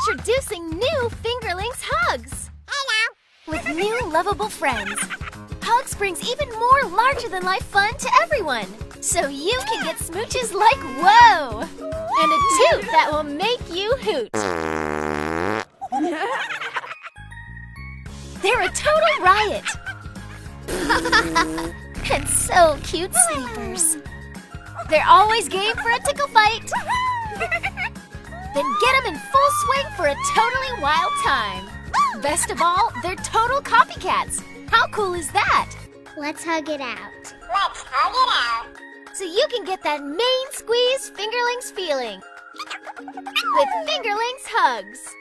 Introducing new Fingerlings HUGS! Hello! With new lovable friends. HUGS brings even more larger-than-life fun to everyone. So you can get smooches like whoa! And a toot that will make you hoot. They're a total riot. And so cute sleepers. They're always game for a tickle fight. Then get them in full swing for a totally wild time. Best of all, they're total copycats. How cool is that? Let's hug it out. Let's hug it out. So you can get that main squeeze Fingerlings feeling. With Fingerlings HUGS.